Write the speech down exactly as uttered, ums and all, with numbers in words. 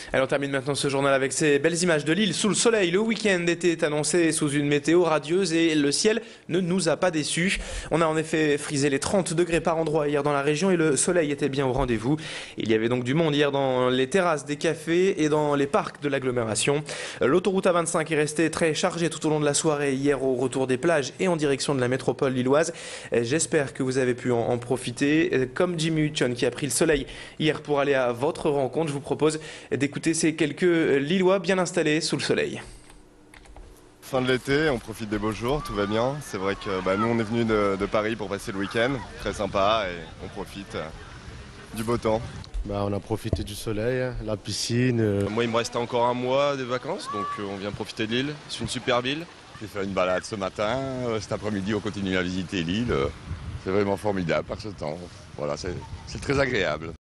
Alors on termine maintenant ce journal avec ces belles images de l'île sous le soleil. Le week-end était annoncé sous une météo radieuse et le ciel ne nous a pas déçus. On a en effet frisé les trente degrés par endroit hier dans la région et le soleil était bien au rendez-vous. Il y avait donc du monde hier dans les terrasses des cafés et dans les parcs de l'agglomération. L'autoroute A vingt-cinq est restée très chargée tout au long de la soirée hier au retour des plages et en direction de la métropole lilloise. J'espère que vous avez pu en, en profiter. Comme Jimmy Hutton qui a pris le soleil hier pour aller à votre rencontre, je vous propose d'écouter ces quelques Lillois bien installés sous le soleil. Fin de l'été, on profite des beaux jours, tout va bien. C'est vrai que bah, nous on est venus de, de Paris pour passer le week-end, très sympa et on profite euh, du beau temps. Bah, on a profité du soleil, la piscine. Euh... Moi il me restait encore un mois de vacances, donc euh, on vient profiter de l'île. C'est une super ville. J'ai fait une balade ce matin, euh, cet après-midi on continue à visiter l'île. Euh, c'est vraiment formidable par ce temps. Voilà, c'est très agréable.